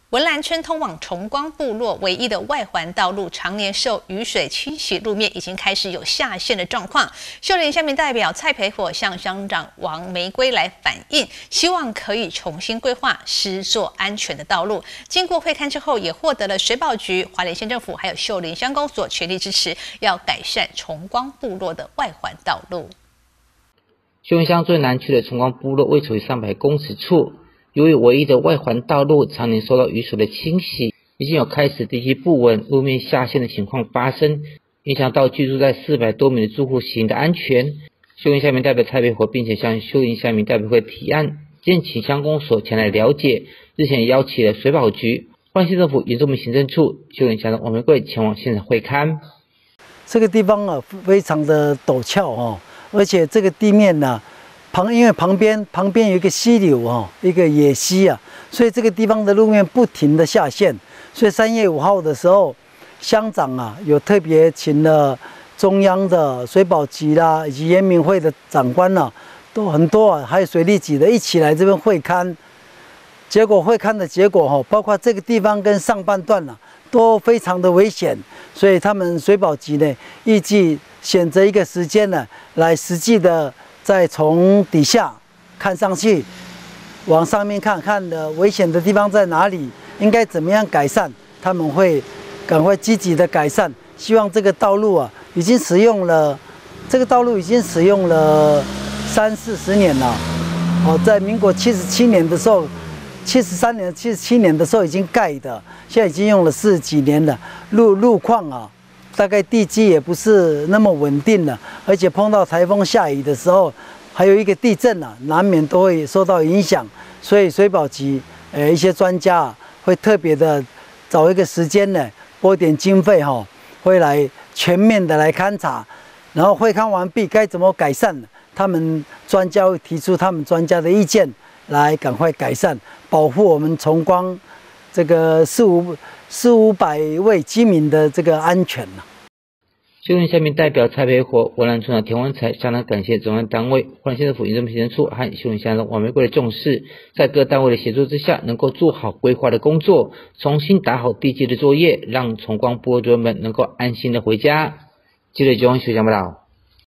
文兰村通往崇光部落唯一的外环道路，常年受雨水侵袭，路面已经开始有下陷的状况。秀莲乡民代表蔡培火向乡长王玫瑰来反映，希望可以重新规划施作安全的道路。经过会勘之后，也获得了水保局、花莲县政府还有秀莲乡公所全力支持，要改善崇光部落的外环道路。 秀莲乡最南区的崇光部落位处于300公尺处。由于唯一的外环道路常年受到雨水的侵袭，已经有开始地基不稳、路面下陷的情况发生，影响到居住在400多名的住户行的安全。秀莲乡民代表蔡培火并且向秀莲乡民代表会提案，建请乡公所前来了解。日前也邀请了水保局、花莲县政府原住民行政处、秀莲乡的王玫瑰前往现场会勘。 这个地方啊，非常的陡峭哦，而且这个地面呢、因为旁边有一个溪流哦，一个野溪啊，所以这个地方的路面不停的下陷。所以3月5号的时候，乡长啊有特别请了中央的水保局啦，以及原民会的长官啊，都很多啊，还有水利局的一起来这边会勘。结果会勘的结果哈，包括这个地方跟上半段啊，都非常的危险。所以他们水保局呢，预计选择一个时间呢，来实际的。再从底下看上去，往上面看看的危险的地方在哪里，应该怎么样改善？他们会赶快积极的改善。希望这个道路啊，已经使用了30-40年了。哦，在民国77年的时候，73年、77年的时候已经盖的，现在已经用了40几年了。路况啊。大概地基也不是那么稳定了，而且碰到台风下雨的时候，还有一个地震啊，难免都会受到影响。所以水保局一些专家啊，会特别的找一个时间呢，拨点经费哈，会来全面的来勘察，然后会勘完毕该怎么改善，他们专家会提出他们专家的意见，来赶快改善，保护我们崇光这个400-500位居民的这个安全呐。 秀莲乡民代表蔡培火、文兰村的田文才相当感谢中央单位、花莲县政府原住民行政处和秀莲乡的王玫瑰的重视，在各单位的协助之下，能够做好规划的工作，重新打好地基的作业，让崇光部落族人们能够安心的回家。记者9号秀香报道。